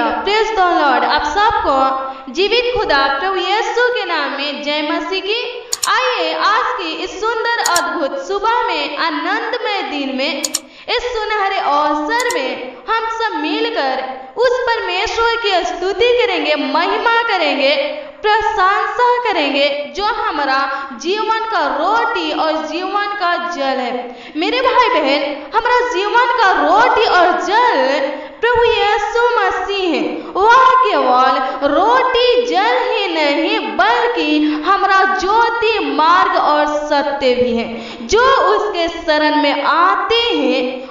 Praise the Lord. आप सबको जीवित खुदा प्रभु यीशु के नाम में जय मसीह की। आइए आज की इस सुंदर अद्भुत सुबह में, आनंदमय दिन में, इस सुनहरे अवसर में हम सब मिलकर उस परमेश्वर की स्तुति करेंगे, महिमा करेंगे, प्रशंसा करेंगे जो हमारा जीवन का रोटी और जीवन का जल है। मेरे भाई बहन, हमारा जीवन का रोटी और जल प्रभु यीशु मसीह है। वह केवल रोटी जल ही नहीं बल्कि हमारा ज्योति, मार्ग और सत्य भी है। जो उसके शरण में आते हैं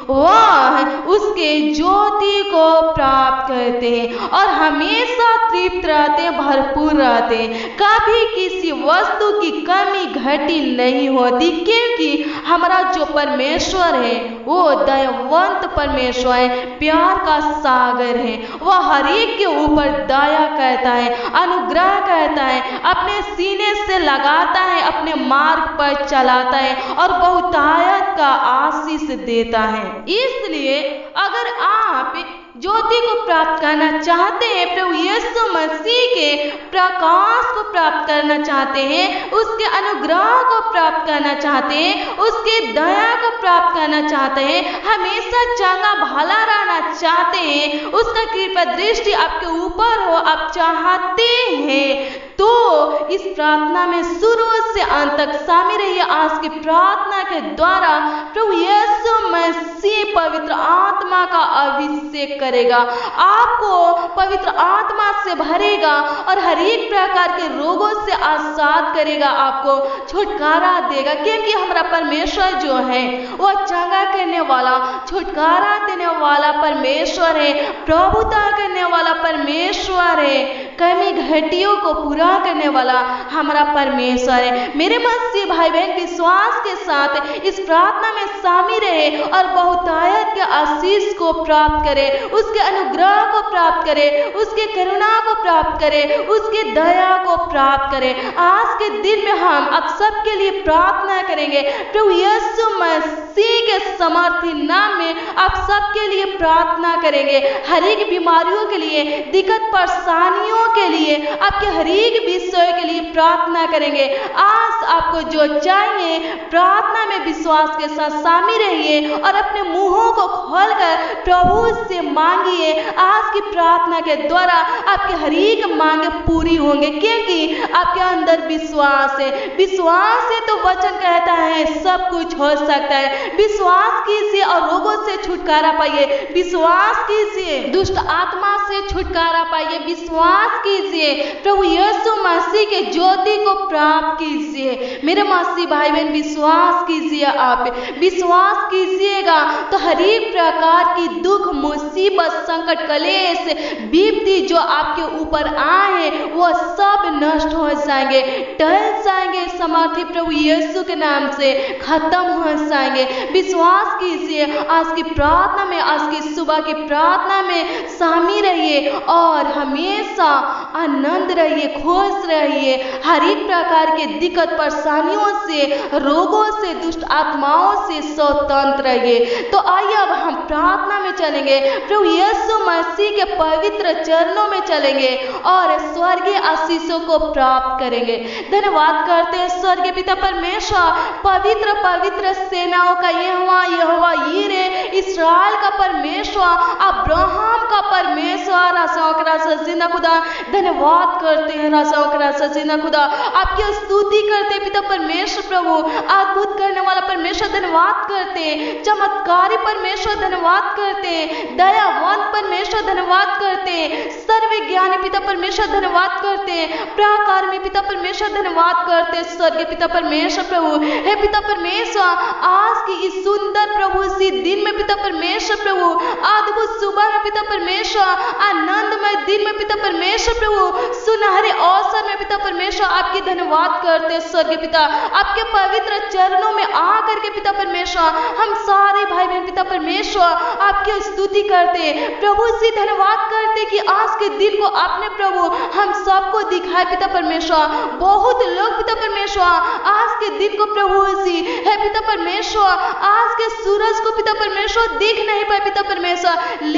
वह उसके ज्योति को प्राप्त करते हैं और हमेशा तृप्त रहते हैं, भरपूर रहते हैं। कभी किसी वस्तु की कमी घटी नहीं होती, क्योंकि हमारा जो परमेश्वर है वो दयावंत परमेश्वर है, प्यार का सागर है। वह हर एक के ऊपर दया करता है, अनुग्रह करता है, अपने सीने से लगाता है, अपने मार्ग पर चलाता है और बहुतायत का आशीष देता है। इसलिए अगर आप ज्योति को प्राप्त करना चाहते हैं, प्रभु यीशु मसीह के प्रकाश को प्राप्त करना चाहते हैं, उसके अनुग्रह को प्राप्त करना चाहते हैं, उसके दया को प्राप्त करना चाहते हैं, हमेशा चंगा भला रहना चाहते हैं, उसका कृपा दृष्टि आपके ऊपर हो, आप चाहते हैं, तो इस प्रार्थना में शुरू से अंत तक शामिल रहिए। आज की प्रार्थना के द्वारा प्रभु यीशु मसीह पवित्र आत्मा का अभिषेक करेगा, आपको पवित्र आत्मा से भरेगा और हर एक प्रकार के रोगों से आजाद करेगा, आपको छुटकारा देगा। क्योंकि हमारा परमेश्वर जो है वह चंगा करने वाला, छुटकारा देने वाला परमेश्वर है, प्रभुता करने वाला परमेश्वर है, कमी घटियों को पूरा करने वाला हमारा परमेश्वर है। मेरे मसीह भाई बहन, विश्वास के साथ इस प्रार्थना में शामिल रहे और बहुतायत के आशीष को प्राप्त करे, उसके अनुग्रह को प्राप्त करे, उसके करुणा को प्राप्त करे, उसके दया को प्राप्त करे। आज के दिन में हम आप सबके लिए प्रार्थना करेंगे। प्रभु यीशु मसीह के समर्थी नाम में आप सबके लिए प्रार्थना करेंगे। हर एक बीमारियों के लिए, दिक्कत परेशानियों के लिए, आपके हर एक विषय के लिए प्रार्थना करेंगे। आज आपको जो चाहिए प्रार्थना में विश्वास के साथ शामिल रहिए और अपने मुंहों को खोलकर प्रभु से मांगिए। आज की प्रार्थना के द्वारा आपके हर एक मांगे पूरी होंगे, क्योंकि आपके अंदर विश्वास है। विश्वास है तो वचन कहता है सब कुछ हो सकता है। विश्वास कीजिए और रोगों से छुटकारा पाइए, विश्वास कीजिए, दुष्ट आत्मा से छुटकारा पाइए, विश्वास कीजिए, प्रभु यीशु मसीह के ज्योति को प्राप्त कीजिए। मेरे मसीह भाई बहन, विश्वास कीजिए। आप विश्वास कीजिएगा तो हर एक प्रकार की दुख, मुसीबत, संकट, कलेश, विपत्ति जो आपके ऊपर आए वो सब नष्ट हो जाएंगे, टल जाएंगे, समर्थी प्रभु यीशु के नाम से खत्म हो जाएंगे। विश्वास कीजिए। आज की प्रार्थना में, आज की सुबह की प्रार्थना में शामिल रहिए और हमेशा आनंद रहिए, खुश रहिए, हर एक प्रकार के दिक्कत परेशानियों से, रोगों से, दुष्ट आत्माओं से स्वतंत्र रहिए। तो आइए अब हम प्रार्थना में चलेंगे, प्रभु यीशु मसीह के पवित्र चरणों में चलेंगे और स्वर्गीय आशीषों को प्राप्त करेंगे। धन्यवाद करते हैं स्वर्गीय पिता परमेश्वर, पवित्र पवित्र सेनाओं का यहोवा, यहोवा यीरे, इस्राएल का परमेश्वर, अब्राहम का परमेश्वर, राजाओं का राजा जिंदा खुदा। धन्यवाद करते हैं राजाओं का राजा जिंदा खुदा, आपकी स्तुति करते हैं पिता परमेश्वर, प्रभु अद्भुत करने वाला परमेश्वर। धन्यवाद करते हैं चमत्कारी परमेश्वर, धन्यवाद करते हैं दयावान परमेश्वर, धन्यवाद करते हैं सर्वज्ञानी पिता परमेश्वर, धन्यवाद करते हैं प्राकारमी पिता परमेश्वर, धन्यवाद करते हैं स्वर्गीय पिता परमेश्वर। प्रभु हे पिता परमेश्वर, आज की इस सुंदर प्रभु इसी दिन में पिता परमेश्वर, प्रभु अद्भुत सुबह में पिता परमेश्वर, आनंदमय दिन में पिता परमेश्वर, प्रभु सुनहरे अवसर में पिता परमेश्वर आपकी धन्यवाद करते हैं स्वर्गीय पिता। आपके पवित्र चरणों में आकर के पिता परमेश्वर हम सारे भाई बहन पिता परमेश्वर आपकी स्तुति करते हैं, प्रभु से धन्यवाद करते कि आज के दिन को आपने प्रभु हम सबको दिखाए पिता परमेश्वर। बहुत लोग पिता परमेश्वर आज के दिन को प्रभु जी है पिता परमेश्वर, आज के सूरज को पिता परमेश्वर देख नहीं पाए पिता परमेश्वर, लेकिन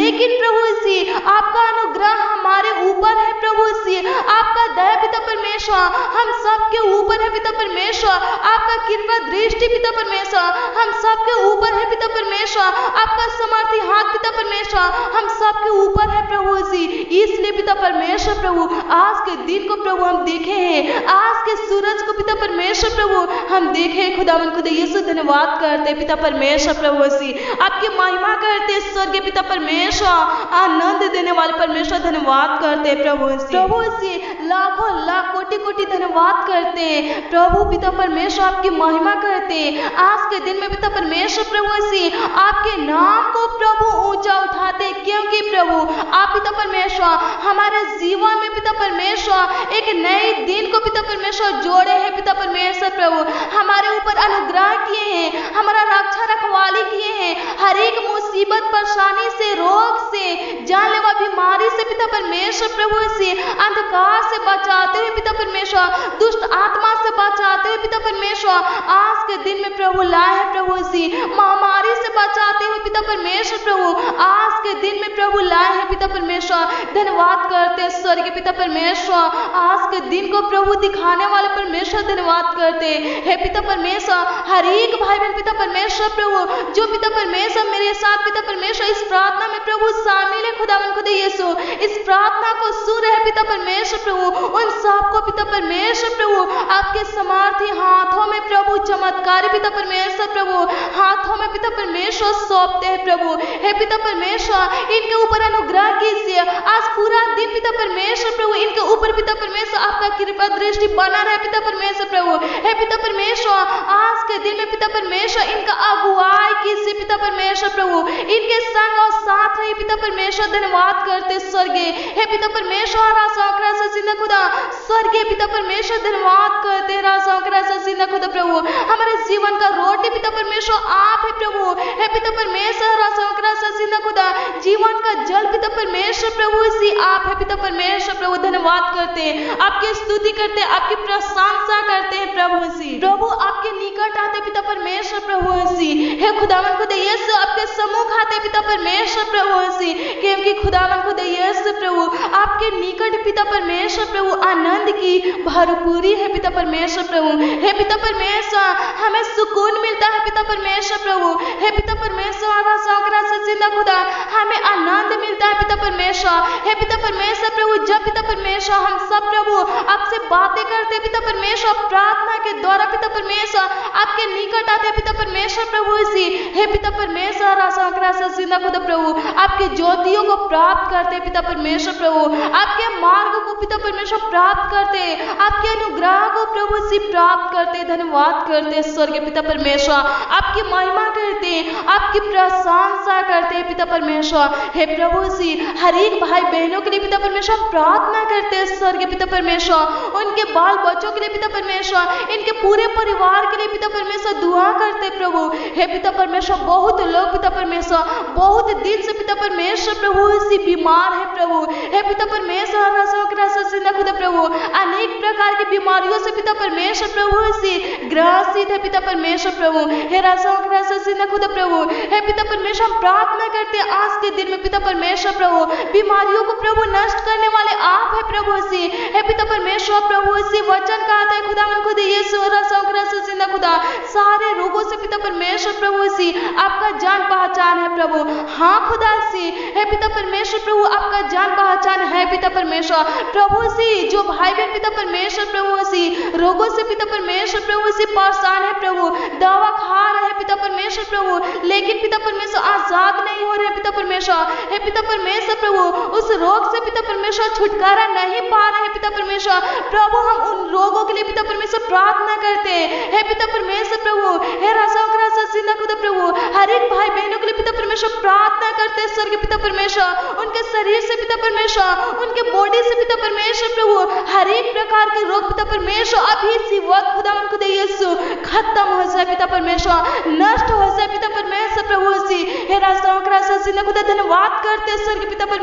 प्रभु सी, आपका अनुग्रह हमारे ऊपर है प्रभु सी, आपका दया पिता परमेश्वर हम सबके ऊपर है पिता परमेश्वर, आपका कृपा दृष्टि पिता परमेश्वर हम सबके ऊपर है पिता परमेश्वर, आपका समर्थी हाथ पिता परमेश्वर हम सबके ऊपर है प्रभु जी। इसलिए पिता परमेश्वर प्रभु आज के दिन को प्रभु हम देखे हैं, आज के सूरज को पिता परमेश्वर प्रभु हम देखे खुदावन खुदा यीशु धन्यवाद करते पिता परमेश्वर प्रभु जी, आपकी महिमा करते स्वर्गीय पिता परमेश्वर, आनंद देने वाले परमेश्वर धन्यवाद करते प्रभु जी, लाखों लाख कोटि कोटि धन्यवाद करते प्रभु पिता परमेश्वर, आपकी महिमा करते आज के दिन में पिता परमेश्वर प्रभु जी, आपके नाम को प्रभु ऊंचा उठाते, क्योंकि प्रभु आप पिता परमेश्वर हमारे जीवन में पिता परमेश्वर एक नए दिन को पिता परमेश्वर जोड़े हैं पिता परमेश्वर प्रभु, हमारे ऊपर अनुग्रह किए हैं, हमारा रक्षा रखवाली किए हैं, हर एक मुसीबत परेशानी से, रोग से, जानलेवा बीमारी से पिता परमेश्वर प्रभु से, अंधकार से बचाते हुए पिता परमेश्वर, दुष्ट आत्मा से बचाते हुए पिता परमेश्वर आज के दिन में प्रभु लाए है प्रभु जी, महामारी से बचाते हुए पिता परमेश्वर प्रभु आज के दिन में प्रभु लाए हैं पिता परमेश्वर, धन्यवाद करते स्वर्गीय पिता परमेश्वर, आज के दिन को प्रभु दिखाने वाले परमेश्वर धन्यवाद करते हैं पिता परमेश्वर, हर एक भाई बहन पिता परमेश्वर प्रभु जो पिता परमेश्वर मेरे साथ पिता परमेश्वर इस प्रार्थना में प्रभु शामिल है खुदावन खुदा यीशु, इस प्रार्थना को सुन रहे पिता परमेश्वर प्रभु, उन सबको पिता परमेश्वर प्रभु आपके समर्थी हाथों में प्रभु चमत्कारी पिता परमेश्वर प्रभु हाथों में पिता परमेश्वर सौंपते हैं प्रभु, हे पिता परमेश्वर इनके ऊपर अनुग्रह कीजिए, आज पूरा दिन पिता परमेश्वर प्रभु इनके ऊपर पिता परमेश्वर आपका कृपा दृष्टि बना रहे पिता परमेश्वर प्रभु, हे पिता परमेश्वर आज के दिन में पिता परमेश्वर इनका अगुवाई कीजिए पिता परमेश्वर प्रभु, इनके संग और साथ रहे पिता परमेश्वर धन्यवाद करते स्वर्गीय, हे पिता परमेश्वर राजा जिंदा खुदा स्वर्गीय पिता परमेश्वर धन्यवाद करते राजा जिंदा खुदा प्रभु, हमारे जीवन का रोटी पिता परमेश्वर आप है प्रभु, हे पिता परमेश्वर राजा जिंदा खुदा जीवन का जल पिता परमेश्वर प्रभु इसी आप है पिता परमेश्वर प्रभु, धन्यवाद करते हैं, आपकी स्तुति करते हैं, आपकी प्रशंसा करते हैं प्रभु जी, प्रभु आपके निकट आते पिता परमेश्वर प्रभु जी, हे खुदावन खुदा यीशु आपके सम्मुख आते पिता परमेश्वर प्रभु जी, क्योंकि खुदावन खुदा यीशु प्रभु आपके निकट पिता परमेश्वर प्रभु आनंद की भरपूरी है पिता परमेश्वर प्रभु, हे पिता परमेश्वर हमें सुकून मिलता है पिता परमेश्वर प्रभु, हे पिता परमेश्वर राजा जिंदा खुदा हमें आनंद मिलता है पिता परमेश्वर, हे पिता परमेश्वर प्रभु जब पिता परमेश्वर हम सब प्रभु आपसे बातें करते पिता परमेश्वर, प्रार्थना के द्वारा पिता परमेश्वर आपके निकट आते पिता परमेश्वर प्रभु इसी, हे पिता परमेश्वर राजा जिंदा खुदा प्रभु आपके ज्योतियों को प्राप्त करते पिता परमेश्वर प्रभु, आपके मार्ग को पिता परमेश्वर प्राप्त करते, आपके अनुग्रह को प्रभु से प्राप्त करते, धन्यवाद करते स्वर्गीय पिता परमेश्वर, आपकी महिमा करते, आपकी प्रशंसा करते पिता परमेश्वर, हे प्रभु जी हर एक भाई बहनों के लिए पिता परमेश्वर प्रार्थना करते स्वर्गीय पिता परमेश्वर, उनके बाल बच्चों के लिए पिता परमेश्वर, इनके पूरे परिवार के लिए पिता परमेश्वर दुआ करते प्रभु, हे पिता परमेश्वर बहुत लोग पिता परमेश्वर बहुत दिन से पिता परमेश्वर प्रभु इसी बीमार है प्रभु, हे पिता परमेश्वर राजा जिंदा खुदा प्रभु अनेक प्रकार की बीमारियों से पिता परमेश्वर प्रभु इसी ग्रसित है पिता परमेश्वर प्रभु, हे राजा जिंदा खुदा प्रभु, हे पिता परमेश्वर प्रार्थना करते आज के दिन में पिता परमेश्वर प्रभु बीमारियों को प्रभु नष्ट करने वाले आप है प्रभु इसी, हे पिता परमेश्वर प्रभु इसी वचन का आता है खुदावन खुदा यीशु राजा जिंदा खुदा सारे रोगों से पिता परमेश्वर प्रभु इसी आपका जान पहचान है प्रभु, हाँ खुदा सी हे पिता परमेश्वर प्रभु आपका जान पहचान है पिता परमेश्वर प्रभु सी, जो भाई बहन पिता परमेश्वर प्रभु सी रोगों से पिता परमेश्वर प्रभु सी परेशान है प्रभु, दवा खा रहे पिता परमेश्वर प्रभु लेकिन पिता परमेश्वर आजाद नहीं हो रहे पिता परमेश्वर, हे पिता परमेश्वर प्रभु उस रोग से पिता परमेश्वर छुटकारा नहीं पा रहे पिता परमेश्वर प्रभु, हम उन रोगों के लिए पिता परमेश्वर प्रार्थना करते हे पिता परमेश्वर प्रभु, हे राजा जिंदा खुदा प्रभु हर एक भाई बहनों के लिए पिता परमेश्वर प्रार्थना करते स्वर्गीय पिता परमेश्वर, उनके शरीर से पिता परमेश्वर, उनके बॉडी से पिता परमेश्वर प्रभु हर एक प्रकार के रोग पिता परमेश्वर अभी इसी वक्त खुदावन खुदा यीशु खत्म हो जाए पिता परमेश्वर, नष्ट हो जाए पिता परमेश्वर प्रभु सी, हे राजा जिंदा खुदा धन्यवाद करते स्वर्गीय पिता परमेश्वर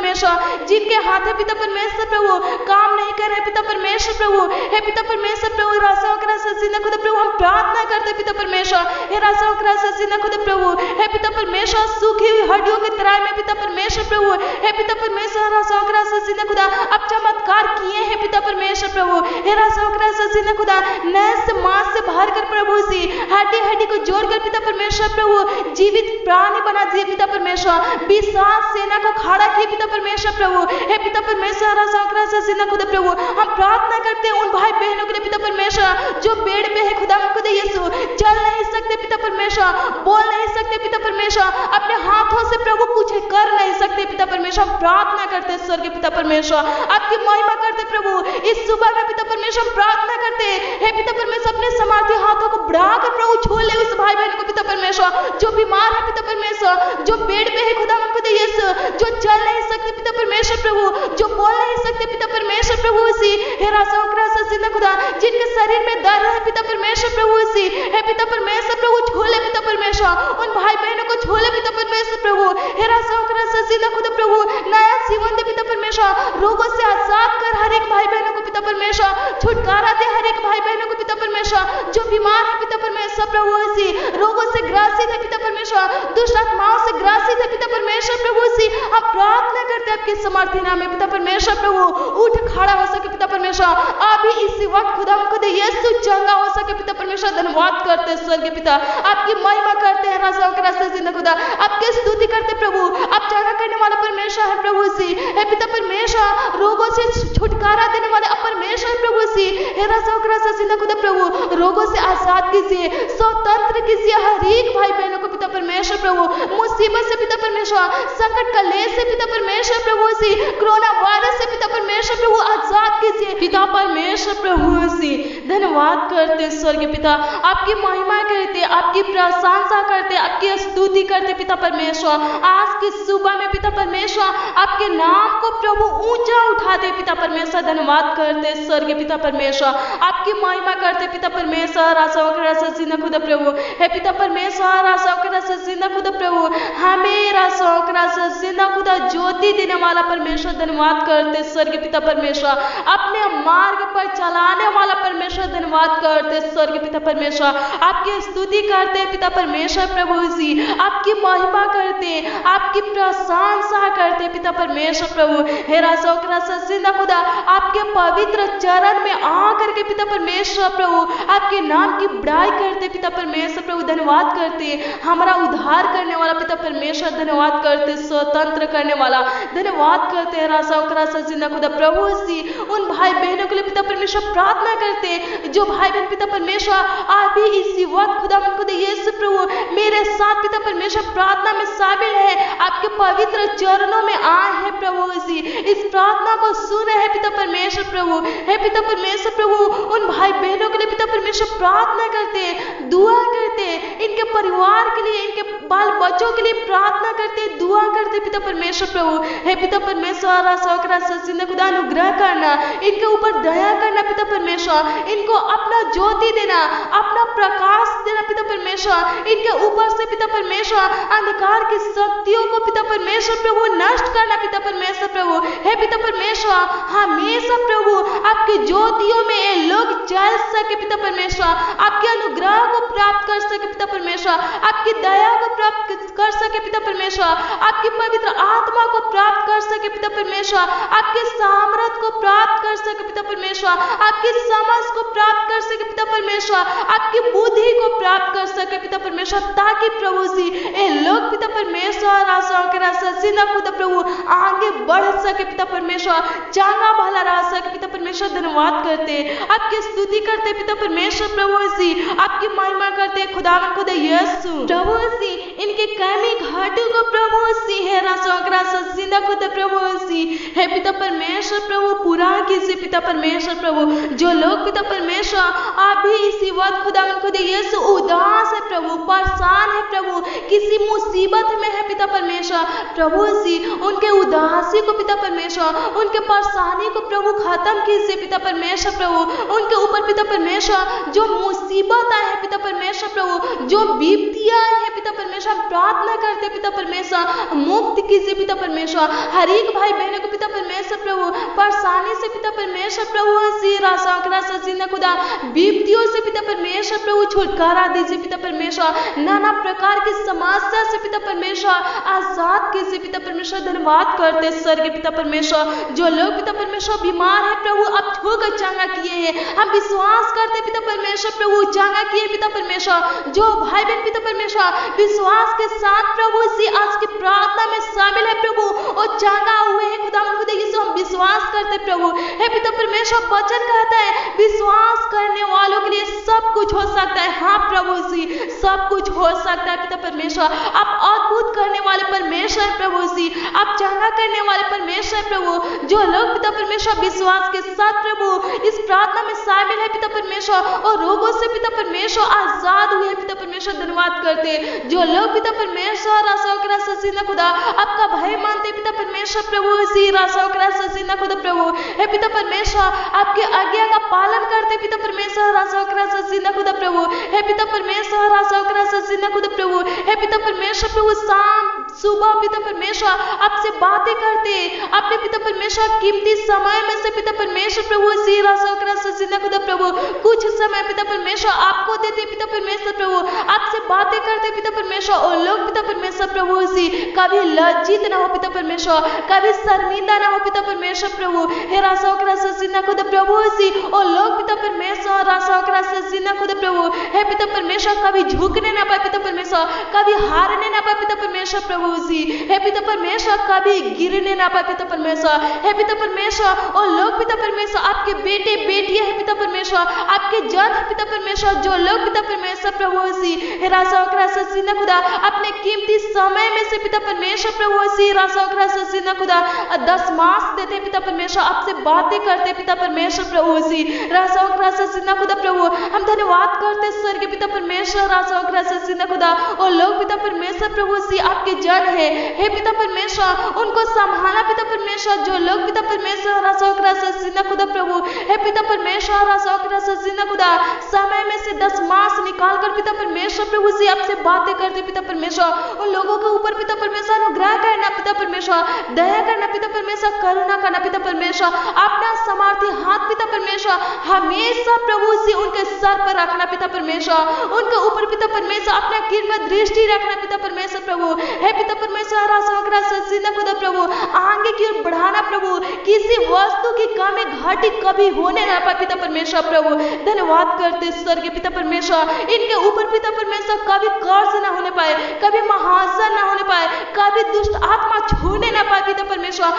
परमेश्वर, जिनके हाथ है पिता परमेश्वर प्रभु काम नहीं कर रहे पिता परमेश्वर प्रभु, हे पिता परमेश्वर प्रभु राजा खुदा प्रभु हम प्रार्थना करते पिता परमेश्वर, हे राजा खुदा प्रभु, हे पिता परमेश्वर सूखी हुई हड्डियों की तराई में पिता परमेश्वर प्रभु, हे पिता परमेश्वर राजा खुदा अब चमत्कार किए हैं पिता परमेश्वर प्रभु, हे राजा खुदा नए से मांस से भर कर प्रभु सी हड्डी हड्डी को जोड़कर पिता परमेश्वर प्रभु जीवित प्राणी बना दिए पिता परमेश्वर, विशाल सेना को खड़ा किए पिता परमेश्वर प्रभु, हे पिता परमेश्वर राजा खुदा प्रभु हम प्रार्थना करते हैं उन भाई बहनों के लिए पिता परमेश्वर जो बेड पे है खुदा यीशु चल नहीं सकते पिता परमेश्वर, बोल नहीं सकते पिता परमेश्वर, अपने हाथों से प्रभु कुछ कर नहीं सकते पिता परमेश्वर, हम प्रार्थना करते स्वर्गीय पिता परमेश्वर आपकी महिमा करते प्रभु इस सुबह में पिता परमेश्वर प्रार्थना करते हे पिता परमेश्वर अपने सामर्थ्य हाथों को बढ़ाकर प्रभु छू ले उस भाई बहन को पिता परमेश्वर जो बीमार है पिता परमेश्वर, जो बेड पे है खुदा यीशु जो चल नहीं सकते पिता परमेश्वर प्रभु, जो बोल नहीं सकते पिता परमेश्वर प्रभु उसी हे राजा खुदा जिनके शरीर में दर्द है पिता परमेश्वर प्रभु उसी हे पिता परमेश्वर प्रभु छोले पिता परमेश्वर उन भाई बहनों को छोले पिता परमेश्वर प्रभु, हे राजा खुदा प्रभु नया जीवन दे पिता परमेश्वर, रोगों से आजाद कर हर एक भाई बहनों को पिता परमेश्वर, छुटकारा दे हर एक भाई बहनों को पिता परमेश्वर जो बीमार है पिता परमेश्वर प्रभु उसी रोगों से ग्रासित है पिता परमेश्वर, दुष्ट आत्माओं से ग्रासित है पिता परमेश्वर प्रभु उसी हम प्रार्थना करते आपके समर्थी नाम में पिता परमेश्वर प्रभु उठ खड़ा हो सके पिता परमेश्वर, अभी इसी वक्त खुदा यीशु चंगा हो सके पिता परमेश्वर, धन्यवाद करते स्वर्गीय पिता आपकी महिमा करते हैं राजा खुदा आपकी स्तुति करते प्रभु, आप चंगा करने वाला परमेश्वर है प्रभु सी, हे पिता परमेश्वर रोगों से छुटकारा देने वाले परमेश्वर प्रभु सी, हे राजा खुदा प्रभु रोगों से आजाद कीजिए, स्वतंत्र कीजिए हर एक भाई बहनों को पिता परमेश्वर प्रभु, मुसीबत से पिता परमेश्वर, संकट कलेश से पिता परमेश्वर प्रभु सी, कोरोना वायरस से पिता परमेश्वर प्रभु आजाद कीजिए पिता परमेश्वर प्रभु सी, धन्यवाद करते स्वर्गीय पिता आपकी महिमा करते, आपकी प्रशंसा करते, आपकी स्तुति करते पिता परमेश्वर, आज की सुबह में पिता परमेश्वर आपके नाम को प्रभु ऊंचा उठाते पिता परमेश्वर, धन्यवाद करते स्वर्गीय पिता परमेश्वर आपकी महिमा करते पिता परमेश्वर राजा खुदा प्रभु, हे पिता परमेश्वर राजा खुदा प्रभु हमें राजा खुदा ज्योति देने वाला परमेश्वर, धन्यवाद करते स्वर्गीय पिता परमेश्वर अपने मार्ग पर चलाने वाला परमेश्वर, धन्यवाद करते स्वर्गीय पिता परमेश्वर आपकी स्तुति करते पिता परमेश्वर प्रभु जी, आपकी महिमा करते, आपकी प्रशंसा करते पिता परमेश्वर प्रभु, हे राजा खुदा आपके पवित्र चरण में आकर के पिता परमेश्वर प्रभु आपके नाम की बड़ाई करते पिता परमेश्वर प्रभु, धन्यवाद करते हमारा उद्धार करने वाला पिता परमेश्वर, धन्यवाद करते स्वतंत्र करने वाला, धन्यवाद करते हैं राजा खुदा प्रभु जी उन भाई बहनों के लिए पिता परमेश्वर प्रार्थना करते जो भाई बहन पिता परमेश्वर अभी इसी वक्त खुदा यीशु प्रभु मेरे साथ पिता परमेश्वर प्रार्थना में शामिल है, आपके पवित्र चरणों में आए हैं प्रभु जी, इस प्रार्थना को सुने हैं पिता परमेश्वर प्रभु, हे पिता परमेश्वर प्रभु उन भाई बहनों के लिए पिता परमेश्वर प्रार्थना करते, दुआ करते, इनके परिवार के लिए, इनके बाल बच्चों के लिए प्रार्थना करते, दुआ करते पिता परमेश्वर प्रभु, हे पिता परमेश्वर राजा खुदा अनुग्रह करना, इनके ऊपर दया करना पिता परमेश्वर, इनको अपना ज्योति देना, अपना प्रकाश देना पिता परमेश्वर, इनके ऊपर से पिता परमेश्वर अंधकार की शक्तियों को पिता परमेश्वर प्रभु नष्ट करना पिता परमेश्वर प्रभु, हे पिता परमेश्वर हमेशा प्रभु आपकी ज्योतियों में ये लोग चल सके पिता परमेश्वर, आपके अनुग्रह को प्राप्त कर सके पिता परमेश्वर, आपकी दया को प्राप्त कर सके पिता परमेश्वर, आपकी पवित्र आत्मा को प्राप्त कर सके पिता परमेश्वर, आपके सामर्थ को प्राप्त कर सके पिता परमेश्वर, आपकी समझ को प्राप्त कर सके पिता परमेश्वर, आपकी बुद्धि को प्राप्त कर सके पिता परमेश्वर, ताकि प्रभु जी ये लोग पिता परमेश्वर राजा खुदा प्रभु आगे बढ़ सके पिता परमेश्वर, चांगा भला रह सके पिता परमेश्वर, धन्यवाद करते, आपकी स्तुति करते पिता परमेश्वर प्रभु जी, आपकी महिमा करते खुदा यीशु प्रभु जी, इनके कमी घाटों को प्रभु जी है राजा खुदा प्रभु जी, हे पिता परमेश्वर प्रभु पूरा कीजिए पिता परमेश्वर प्रभु, जो लोग पिता परमेश्वर अभी इसी वक्त खुदा यीशु उदास है प्रभु, परेशान है प्रभु, किसी मुसीबत में है पिता परमेश्वर प्रभु जी, उनके उदासी को पिता परमेश्वर, उनके परेशानी को प्रभु खत्म कीजिए से पिता परमेश्वर प्रभु, उनके ऊपर पिता परमेश्वर जो मुसीबत आए हैं पिता परमेश्वर प्रभु, जो विपत्तियां आई है पिता परमेश्वर, हम प्रार्थना करते पिता परमेश्वर मुक्त कीजिए पिता परमेश्वर। हर एक भाई बहनों को पिता परमेश्वर प्रभु परेशानी से पिता परमेश्वर प्रभु खुदा विपत्तियों से पिता परमेश्वर प्रभु छुटकारा दीजिए पिता परमेश्वर। नाना प्रकार की समस्या से पिता परमेश्वर आजाद कीजिए पिता परमेश्वर। धन्यवाद करते स्वर्गीय पिता परमेश्वर, जो लोग पिता परमेश्वर बीमार है प्रभु अब छूकर चंगा किए हैं, हम विश्वास करते पिता परमेश्वर प्रभु चंगा किए पिता परमेश्वर। जो भाई बहन पिता परमेश्वर विश्वास के साथ प्रभु इसी आज की प्रार्थना में शामिल है प्रभु और चंगा हुए हैं खुदा यीशु, हम विश्वास करते प्रभु। हे पिता परमेश्वर वचन कहता है विश्वास करने वालों के लिए सब कुछ हो सकता है। हाँ प्रभु जी सब कुछ हो सकता है पिता परमेश्वर। आप अद्भुत करने वाले परमेश्वर प्रभु जी, आप चंगा करने वाले परमेश्वर प्रभु। जो लोग पिता परमेश्वर विश्वास के साथ प्रभु इस प्रार्थना में शामिल है पिता परमेश्वर और रोगों से पिता परमेश्वर आजाद हुए पिता परमेश्वर, धन्यवाद करते। जो लोग पिता परमेश्वर खुदा आपका भय मानते पिता परमेश्वर प्रभु खुदा प्रभु, हे पिता परमेश्वर आपके आज्ञा का पालन करते पिता परमेश्वर खुदा प्रभु, हे पिता परमेश्वर खुदा प्रभु, हे पिता परमेश्वर प्रभु शाम सुबह पिता परमेश्वर आपसे बातें करते अपने पिता परमेश्वर कीमती समय में से पिता परमेश्वर प्रभु खुदा प्रभु कुछ समय पिता परमेश्वर आपको देते पिता परमेश्वर प्रभु, आपसे बातें करते पिता परमेश्वर। और लोग पिता परमेश्वर प्रभु कभी लज्जित ना हो पिता परमेश्वर, कभी शर्मिंदा ना हो पिता परमेश्वर प्रभु, हे खुदा प्रभु और लोग पिता परमेश्वर खुदा प्रभु, हे पिता परमेश्वर कभी झुकने ना पाए पिता परमेश्वर, कभी हारने ना पाए पिता परमेश्वर प्रभु हे पिता परमेश्वर कभी गिरने ना पाए पिता परमेश्वर, हे पिता परमेश्वर। और लोग पिता परमेश्वर आपके बेटे बेटियां है पिता परमेश्वर, आपके जन है पिता परमेश्वर। जो लोग पिता परमेश्वर प्रभु हे खुदा अपने कीमती समय में से पिता परमेश्वर प्रभु खुदा 10 मास देते पिता परमेश्वर, आपसे बातें करते पिता परमेश्वर प्रभु खुदा प्रभु, हम धन्यवाद करते स्वर्गीय पिता परमेश्वर खुदा। और लोग पिता परमेश्वर प्रभु आपके जन है, हे पिता परमेश्वर उनको संभाला पिता परमेश्वर। जो लोग पिता परमेश्वर खुदा प्रभु, हे पिता परमेश्वर खुदा समय में से 10 मास निकाल कर पिता परमेश्वर प्रभु से आपसे बातें करते पिता परमेश्वर। उन लोगों के ऊपर पिता परमेश्वर अनुग्रह करना पिता परमेश्वर, दया करना पिता परमेश्वर, करुणा करना पिता परमेश्वर, अपना सामर्थ्य हाथ पिता परमेश्वर हमेशा प्रभु से उनके सर पर रखना पिता परमेश्वर, उनके ऊपर पिता परमेश्वर अपना कृपा दृष्टि रखना पिता परमेश्वर प्रभु, हे पिता परमेश्वर खुदा प्रभु आगे की ओर बढ़ाना प्रभु, किसी वस्तु की कमी घटी कभी होने ना पाए पिता परमेश्वर प्रभु। धन्यवाद करते स्वर्गीय पिता परमेश्वर, इनके ऊपर पिता परमेश्वर कभी कर्ज ना होने पाए, कभी महाजन ना होने पाए, कभी दुष्ट आत्मा छूने ना पाए पिता परमेश्वर।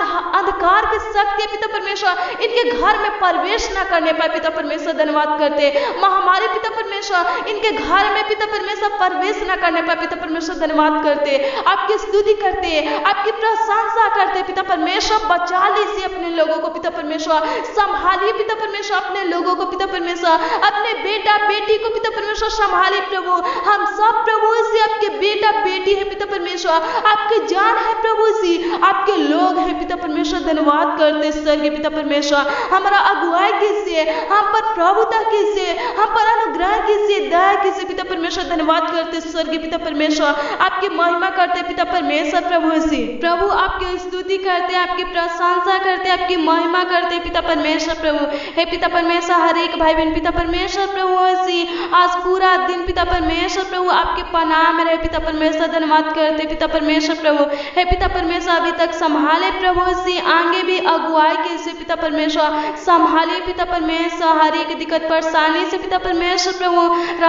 अंधकार की शक्ति पिता परमेश्वर इनके घर में प्रवेश ना करने पाए पिता परमेश्वर, धन्यवाद करते। महामारी पिता परमेश्वर इनके घर में पिता परमेश्वर प्रवेश ना करने पाए पिता परमेश्वर, धन्यवाद करते। आपकी स्तुति करते, आपकी प्रशंसा करते पिता परमेश्वर। बचा लीजिए अपने लोगों को पिता परमेश्वर, संभालिए पिता परमेश्वर अपने लोगों को पिता परमेश्वर, अपने बेटा बेटी को पिता परमेश्वर संभालिए प्रभु। हम सब प्रभु से आपके बेटा बेटी है पिता परमेश्वर, आपके जान है प्रभु जी, आपके लोग हैं पिता परमेश्वर, धन्यवाद करते स्वर्गीय पिता परमेश्वर। हमारा अगुवाई कीजिए, हम पर प्रभुता कीजिए, हम पर अनुग्रह कीजिए, दया कीजिए पिता परमेश्वर, धन्यवाद करते स्वर्गीय पिता परमेश्वर। आपकी महिमा करते पिता परमेश्वर प्रभु जी, प्रभु आपकी स्तुति करते, आपकी प्रशंसा करते, आपकी महिमा करते पिता परमेश्वर प्रभु। हे पिता परमेश्वर हर एक भाई बहन पिता परमेश्वर प्रभु जी आज पूरा दिन पिता परमेश्वर प्रभु आपके पनाह में रहे पिता परमेश्वर, धन्यवाद करते पिता परमेश्वर प्रभु। हे पिता परमेश्वर अभी तक संभाले प्रभु जी, आगे भी अगुवाई कीजिए पिता परमेश्वर, संभालिए पिता परमेश्वर हर एक दिक्कत परेशानी से पिता परमेश्वर प्रभु,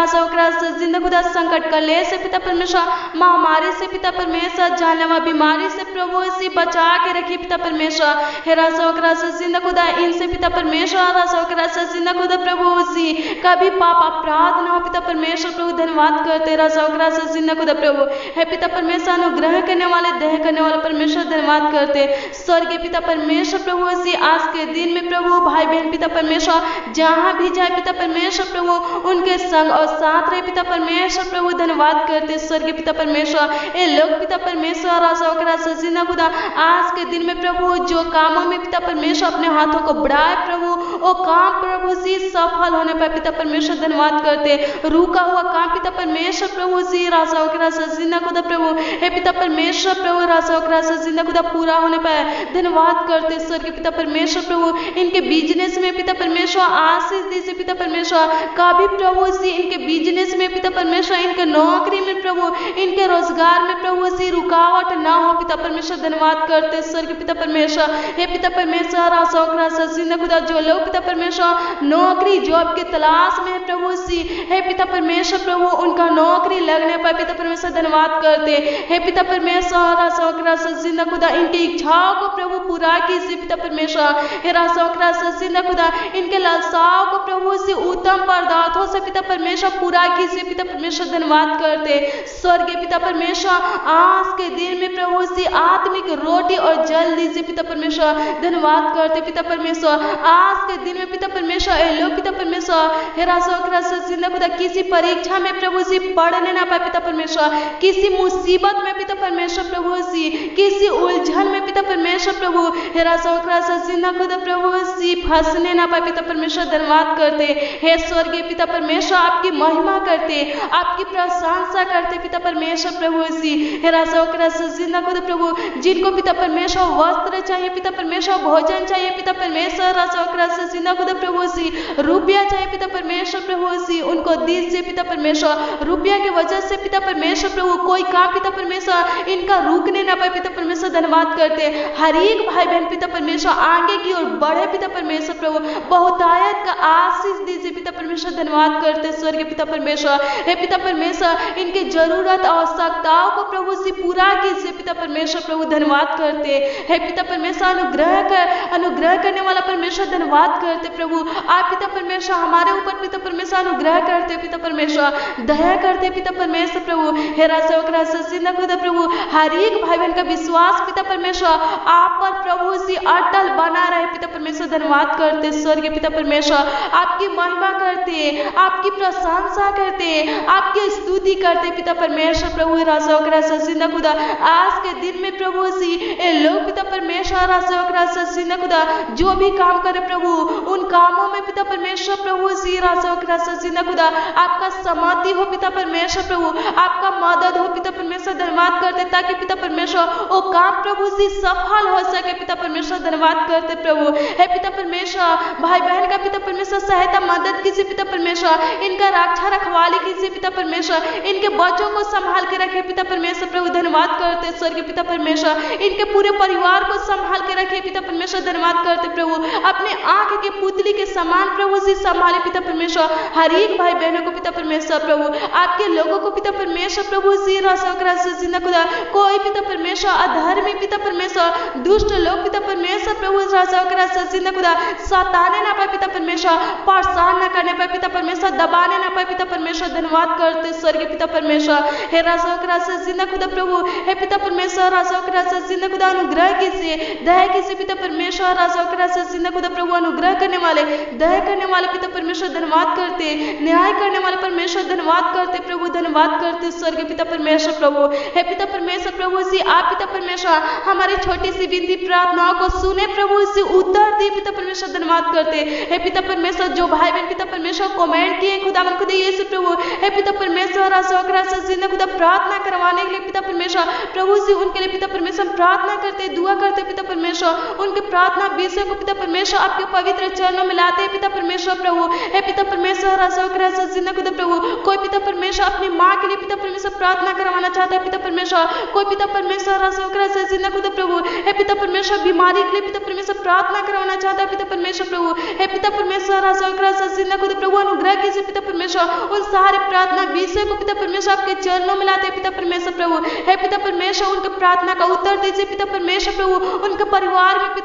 जिंदा खुदा संकट कलेश से पिता परमेश्वर, महामारी से पिता परमेश्वर, जानलेवा बीमारी से प्रभु से बचा के रखिए पिता परमेश्वर। हे जिंदा खुदा इनसे पिता परमेश्वर जिंदा खुदा प्रभु जी कभी पाप अपराध ना हो पिता परमेश्वर प्रभु, धन्यवाद करते जिंदा खुदा प्रभु। हे पिता परमेश्वर अनुग्रह करने वाले दया करने वाले परमेश्वर, धन्यवाद करते स्वर्गीय पिता पिता परमेश्वर प्रभु सी आज के दिन में प्रभु भाई बहन पिता परमेश्वर जहाँ भी जाए पिता परमेश्वर प्रभु उनके संग और साथ रहे पिता परमेश्वर प्रभु धन्यवाद करते स्वर्गीय पिता परमेश्वर ये लोग पिता परमेश्वर राजा खुदा आज के दिन में प्रभु जो कामों में पिता परमेश्वर अपने हाथों को बढ़ाए प्रभु वो काम प्रभु सी सफल होने पर पिता परमेश्वर धन्यवाद करते रुका हुआ काम पिता परमेश्वर प्रभु सी राजा खुदा प्रभु हे पिता परमेश्वर प्रभु राजा खुदा पूरा होने पर धन्यवाद करते स्वर्गीय पिता परमेश्वर प्रभु इनके बिजनेस में पिता परमेश्वर आशीष दीजिए पिता परमेश्वर कभी प्रभु सी इनके बिजनेस में पिता परमेश्वर इनके नौकरी में प्रभु इनके रोजगार में प्रभु सी रुकावट ना हो पिता परमेश्वर धन्यवाद करते स्वर्गीय पिता परमेश्वर हे पिता परमेश्वर राजा खुदा जो लोग पिता परमेश्वर नौकरी जॉब के तलाश में है प्रभु सी हे पिता परमेश्वर प्रभु उनका नौकरी लगने पर पिता परमेश्वर धन्यवाद करते हे पिता परमेश्वर राजा खुदा इनकी इच्छाओं को प्रभु पूरा कीजिए पिता परमेश्वर हे राजा खुदा इनके लालसाओं को प्रभु से उत्तम पदार्थों से पिता परमेश्वर पूरा कीजिए पिता परमेश्वर धन्यवाद करते स्वर्गीय पिता परमेश्वर आज के दिन में प्रभु से आत्मिक रोटी और जल दीजिए पिता परमेश्वर धन्यवाद करते पिता परमेश्वर आज के दिन में पिता परमेश्वर ए लोग पिता परमेश्वर हे राजा खुदा किसी परीक्षा में प्रभु से पढ़ने ना पाए पिता परमेश्वर किसी मुसीबत में पिता परमेश्वर प्रभु सी किसी उलझन में पिता परमेश्वर प्रभु हे राजा खुदा प्रभु सी फंसने ना पाए पिता परमेश्वर धन्यवाद करते हे स्वर्गीय पिता परमेश्वर आपकी महिमा करते आपकी प्रशंसा करते पिता परमेश्वर प्रभु सी हे राजा खुदा प्रभु जिनको पिता परमेश्वर वस्त्र चाहिए पिता परमेश्वर भोजन चाहिए पिता परमेश्वर राजा खुदा प्रभु सी रुपया चाहिए पिता परमेश्वर प्रभु सी उनको दीजिए पिता परमेश्वर रुपया की वजह से पिता परमेश्वर प्रभु कोई काम पिता परमेश्वर इनका रुकने ना पाए पिता परमेश्वर धन्यवाद करते हर एक भाई बहन पिता परमेश्वर आगे की ओर बढ़े पिता परमेश्वर प्रभु बहुतायत का आशीष दीजिए पिता परमेश्वर धन्यवाद करते स्वर्गीय पिता परमेश्वर हे पिता परमेश्वर इनकी जरूरत आवश्यकताओं को प्रभु से पूरा कीजिए पिता परमेश्वर प्रभु धन्यवाद करते हे पिता परमेश्वर अनुग्रह करने वाला परमेश्वर धन्यवाद करते प्रभु आप पिता परमेश्वर हमारे ऊपर पिता परमेश्वर अनुग्रह करते पिता परमेश्वर दया करते पिता परमेश्वर प्रभु हे राजा खुदा प्रभु हर एक भाई बहन का विश्वास पिता परमेश्वर आप पर प्रभु से अटल बना रहे पिता परमेश्वर धन्यवाद करते स्वर्गीय पिता परमेश्वर आपकी महिमा करते आपकी प्रशंसा करते आपकी स्तुति करते पिता परमेश्वर प्रभु राजा खुदा आज के दिन में प्रभु सी लोग पिता परमेश्वर राजा खुदा जो भी काम करे प्रभु उन कामों में पिता परमेश्वर प्रभु सी राजा खुदा आपका समाधि हो पिता परमेश्वर प्रभु आपका मदद हो पिता परमेश्वर धन्यवाद करते ताकि पिता परमेश्वर वो काम प्रभु सी सफल हो सके पिता परमेश्वर धन्यवाद करते प्रभु हे पिता परमेश्वर भाई बहन का पिता परमेश्वर सहायता मदद कीजिए पिता परमेश्वर इनका रक्षा रखवाली कीजिए पिता परमेश्वर इनके बच्चों को संभाल के रखे पिता परमेश्वर प्रभु धन्यवाद करते स्वर्गीय पिता परमेश्वर इनके पूरे परिवार को संभाल के रखे पिता परमेश्वर धन्यवाद करते प्रभु अपने आंख की पुतली के समान प्रभु से संभाले पिता परमेश्वर हर एक भाई बहनों को पिता परमेश्वर प्रभु आपके लोगों को पिता परमेश्वर प्रभु सी राजा खुदा कोई पिता परमेश्वर अधर्मी पिता परमेश्वर दुष्ट लोग पिता परमेश्वर प्रभु राजा खुदा सताने ना पाए पिता परमेश्वर परेशान ना करने पाए पिता परमेश्वर दबाने ना पाए पिता परमेश्वर धन्यवाद करते स्वर्गीय पिता परमेश्वर हे राजा खुदा प्रभु हे पिता परमेश्वर राजा खुदा अनुग्रह कीजिए दया कीजिए पिता परमेश्वर राजा खुदा प्रभु अनुग्रह करने वाले दया करने वाले पिता परमेश्वर धन्यवाद करते न्याय करने वाले परमेश्वर धन्यवाद करते प्रभु धन्यवाद करते स्वर्गीय पिता परमेश्वर प्रभु हे पिता परमेश्वर प्रभु सी आप पिता परमेश्वर हमारी छोटी सी विनती प्रार्थनाओं को सुने प्रभु से उत्तर दे पिता परमेश्वर धन्यवाद करते हे पिता परमेश्वर जो भाई बहन पिता परमेश्वर कमेंट किए खुदावन खुदा यीशु प्रभु हे पिता परमेश्वर राजा खुदा प्रार्थना करवाने के लिए पिता परमेश्वर प्रभु से उनके लिए पिता परमेश्वर प्रार्थना करते दुआ करते पिता परमेश्वर उनके प्रार्थना विषय को पिता परमेश्वर आपके पवित्र चरणों में लाते पिता परमेश्वर प्रभु हे पिता परमेश्वर राजा खुदा प्रभु कोई पिता परमेश्वर अपनी माँ के लिए पिता परमेश्वर प्रार्थना करवाना चाहता है पिता परमेश्वर कोई पिता परमेश्वर राजा खुदा प्रभु हे पिता परमेश्वर बीमारी के लिए पिता परमेश्वर प्रार्थना करवाना चाहता है पिता परमेश्वर प्रभु हे पिता परमेश्वर राजा खुदा प्रभु अनुग्रह कीजिए पिता परमेश्वर उन सारे प्रार्थना विषय को पिता परमेश्वर आपके चरणों में लाते पिता परमेश्वर प्रभु हे पिता परमेश्वर उनके प्रार्थना का उत्तर दीजिए पिता परमेश्वर प्रभु उनके परिवार में पिता परमेश्वर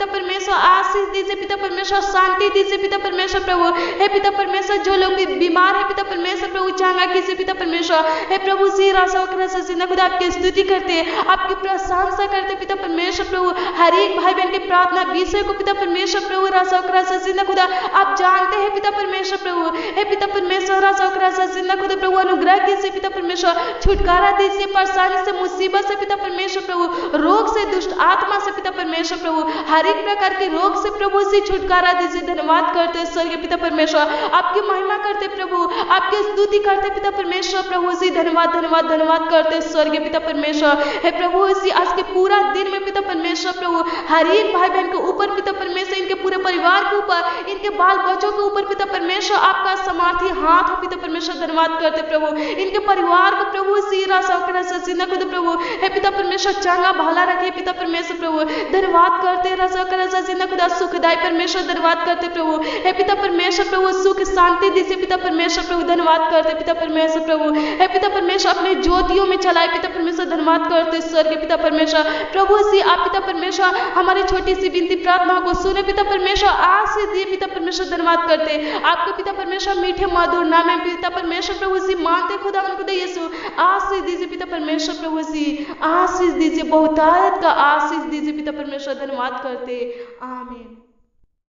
परमेश्वर आशीष दीजिए पिता परमेश्वर, शांति दीजिए पिता परमेश्वर प्रभु। हे पिता परमेश्वर जो लोग भी बीमार है पिता परमेश्वर प्रभु चांगा कीजिए पिता परमेश्वर। हे प्रभु सी राजा खुदा आपकी स्तुति करते, आपकी प्रशंसा करते पिता परमेश्वर प्रभु। हर एक भाई बहन की प्रार्थना विषय को पिता परमेश्वर प्रभु राजा खुदा आप जानते हैं पिता परमेश्वर प्रभु। हे पिता परमेश्वर राजा खुदा प्रभु अनुग्रह कीजिए पिता परमेश्वर, छुटकारा दीजिए परेशानी से, मुसीबत से पिता परमेश्वर प्रभु, रोग से, दुष्ट आत्मा से पिता परमेश्वर प्रभु, हर एक प्रकार के रोग से प्रभु से छुटकारा दीजिए। धन्यवाद करते स्वर्गीय पिता परमेश्वर, आपकी महिमा करते प्रभु, आपकी स्तुति करते पिता परमेश्वर प्रभु जी। धन्यवाद धन्यवाद धन्यवाद करते स्वर्गीय पिता परमेश्वर। हे प्रभु इसी आज के पूरा दिन में पिता परमेश्वर प्रभु हर एक भाई बहन के ऊपर पिता परमेश्वर, इनके पूरे परिवार के ऊपर, इनके बाल बच्चों के ऊपर पिता परमेश्वर आपका सामर्थी हाथ हो पिता परमेश्वर। धन्यवाद करते प्रभु इनके परिवार को प्रभु सीरा सौकरा खुद प्रभु हे पिता परमेश्वर चंगा भला रखे पिता परमेश्वर प्रभु। धन्यवाद करते खुदा सुखदाई परमेश्वर। धन्यवाद करते प्रभु हे पिता परमेश्वर प्रभु, सुख शांति दीजिए पिता परमेश्वर प्रभु। धन्यवाद करते पिता परमेश्वर प्रभु हे पिता परमेश्वर अपने ज्योतियों में चलाए पिता परमेश्वर। धन्यवाद करते स्वर्गीय पिता परमेश्वर प्रभु सी आप पिता परमेश्वर हमारी छोटी सी विनती प्रार्थना को सुने पिता परमेश्वर, आशीष दिए पिता परमेश्वर। धन्यवाद करते आपके पिता परमेश्वर मीठे मधुर नाम में पिता परमेश्वर प्रभु सी मानते खुदा खुदा यीशु आशीष दीजिए पिता परमेश्वर प्रभु सी, आशीष दीजिए, बहुतायत का आशीष दीजिए पिता परमेश्वर। धन्यवाद करते आमीन।